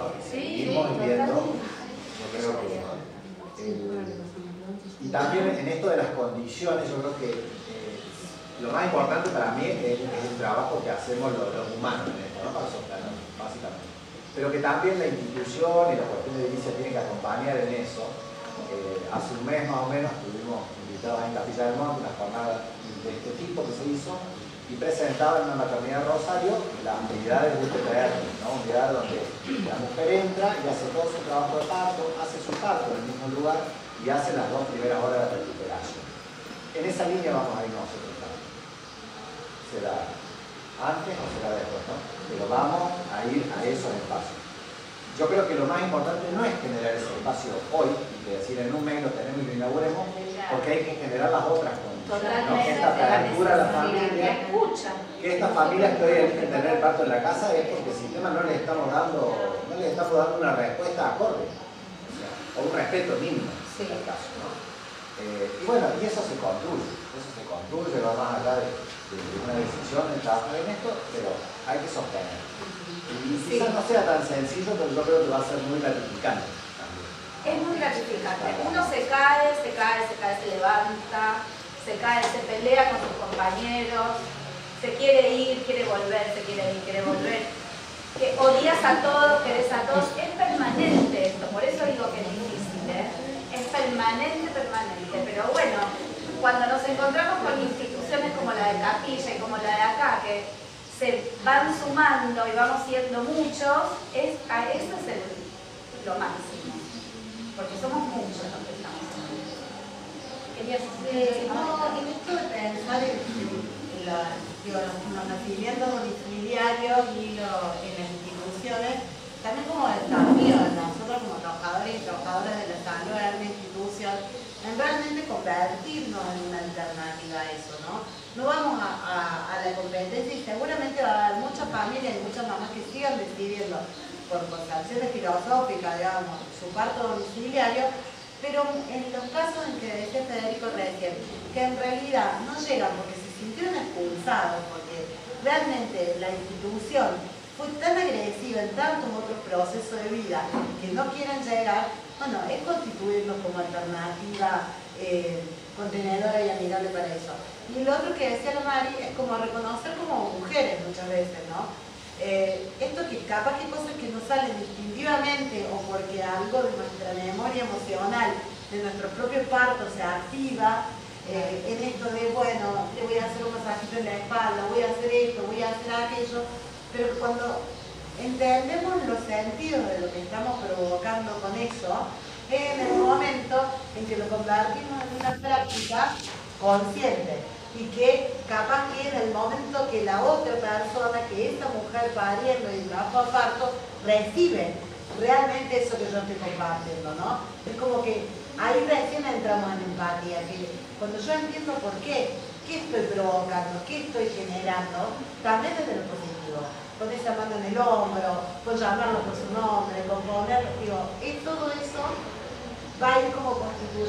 ¿no? Seguimos viviendo, yo creo que y también en esto de las condiciones, yo creo que lo más importante para mí es el trabajo que hacemos los humanos en esto, ¿no? Para sostenerlo, básicamente. Pero que también la institución y la cuestión de edilicia tienen que acompañar en eso. Hace un mes más o menos estuvimos invitados en Capilla del Monte, una jornada de este tipo que se hizo, y presentaba en una maternidad de Rosario las unidades de UTPR, ¿no? Unidad donde la mujer entra y hace todo su trabajo de parto, hace su parto en el mismo lugar y hace las 2 primeras horas de recuperación. En esa línea vamos a ir nosotros también. Será antes o será después, ¿no? Pero vamos a ir a esos espacios. Yo creo que lo más importante no es generar ese espacio hoy, y que decir en un mes lo tenemos y lo inauguremos, porque hay que generar las otras condiciones, ¿no? Que esta apertura a la familia, que estas familias que hoy hay que tener el parto en la casa es porque el sistema no les estamos dando una respuesta acorde, o un respeto mínimo en el caso, ¿no? Y bueno, y eso se construye, va más allá de una decisión de trabajar en esto, pero hay que sostener. Y quizás no sea tan sencillo, pero yo creo que va a ser muy gratificante también. Es muy gratificante. Uno se cae, se levanta, se cae, se pelea con sus compañeros, se quiere ir, quiere volver, se quiere ir, quiere volver. Que odias a todos, querés a todos. Es permanente esto, por eso digo que es difícil, ¿eh? Es permanente. Pero bueno, cuando nos encontramos con instituciones como la de Capilla y como la de acá, que se van sumando y vamos siendo muchos, eso es lo máximo. Porque somos muchos los que estamos haciendo. ¿Querías decir? No, en esto de pensar los nacimientos domiciliarios y en las instituciones, también como desafío a nosotros como trabajadores y trabajadoras de la salud de la institución, en realmente convertirnos en una alternativa a eso, ¿no? No vamos a la competencia y seguramente va a haber muchas familias y muchas mamás que sigan decidiendo por concepciones filosóficas, digamos, su parto domiciliario, pero en los casos en que decía Federico recién, que en realidad no llegan porque se sintieron expulsados, porque realmente la institución fue tan agresiva en tantos otros procesos de vida que no quieren llegar, bueno, es constituirnos como alternativa contenedora y amigable para eso. Y lo otro que decía la Mari es como reconocer como mujeres muchas veces, ¿no? Esto que capaz que cosas que nos salen instintivamente o porque algo de nuestra memoria emocional, de nuestro propio parto se activa en esto de, bueno, le voy a hacer un masajito en la espalda, voy a hacer esto, voy a hacer aquello, pero cuando entendemos los sentidos de lo que estamos provocando con eso, es en el momento en que lo convertimos en una práctica consciente y que capaz que en el momento que la otra persona, que esta mujer pariendo y trabajo a parto, recibe realmente eso que yo estoy compartiendo, ¿no? Es como que ahí recién entramos en empatía, que cuando yo entiendo por qué estoy provocando, qué estoy generando, también desde lo positivo, con esa mano en el hombro, con llamarlo por su nombre, con ponerlo, digo, todo eso va a ir como constituyendo